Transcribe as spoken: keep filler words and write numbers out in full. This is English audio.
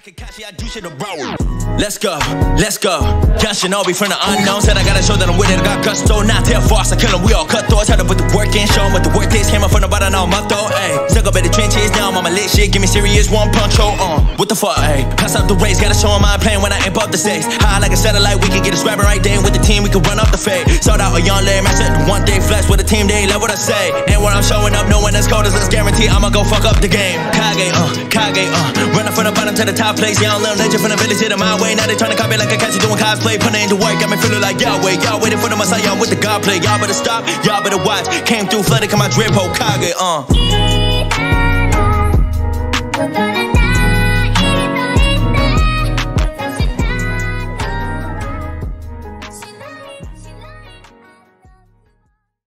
Kakashi, I do shit abroad. Let's go, let's go. Young Shinobi from the unknown. Said I gotta show that I'm with it. I got gusto, not tell false. I kill them, we all cut thoughts. Had to put the work in, show them what the work is. Came up from the bottom, now I'm up though. Ayy, stuck up in the trenches, now I'm on my lit shit. Give me serious one punch, hold on. What the fuck, ayy? Pass up the race, gotta show them I'm playing when I ain't above the stakes. High like a satellite, we can get a scrapping right there. With the team, we can run up the fade. Sold out a young lame, I said one day flex with a team, they love what I say. And when I'm showing up, no one as cold as us guarantee I'ma go fuck up the game. Kage, uh, Kage, uh. Running from the bottom to the top place, young little legend from the village, hit my way. Now they tryna copy like a catch doing cosplay. Putting into work, got me feeling like Yahweh. Y'all waiting for the Messiah, I'm with the God play. Y'all better stop, y'all better watch. Came through flooded, come my drip, Hokage, uh.